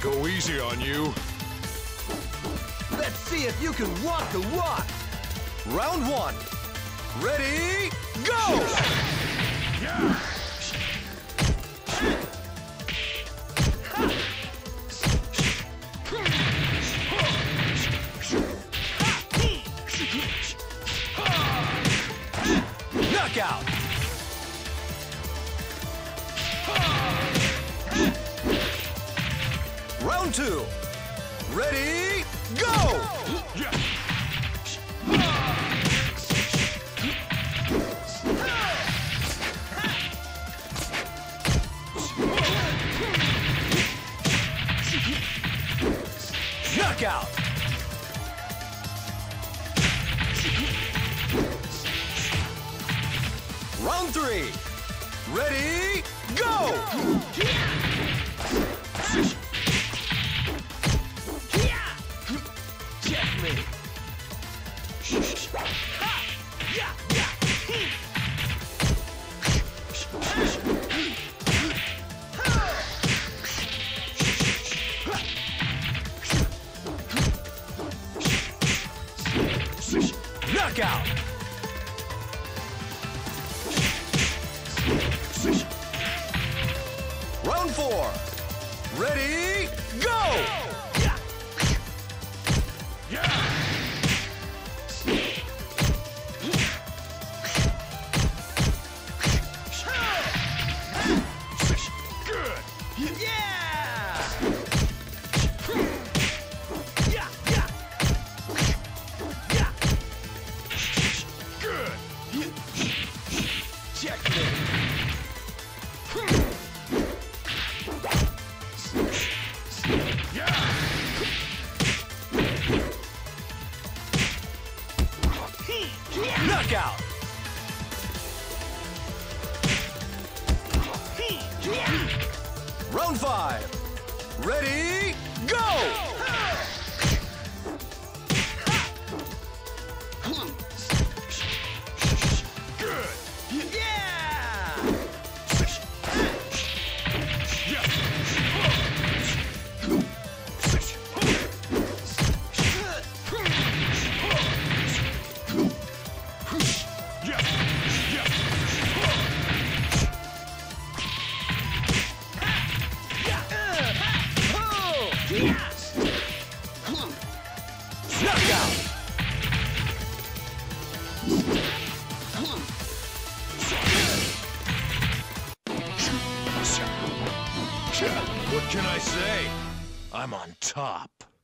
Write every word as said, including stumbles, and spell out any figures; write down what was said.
go easy on you. Let's see if you can walk the walk. Round one. Ready, go! Yeah. Knockout! Round two. Ready, go! Yeah. Knockout! Round three. Ready, go! Checkmate. Knockout! Round four. Ready, go! Yeah. Good. Yeah! Yeah, yeah. Yeah. Good. Checkmate. Yeah. Knockout! Round five. Ready, go! Good. Yeah! Yeah. Yeah. Yeah. Oh! Knockout! What can I say? I'm on top.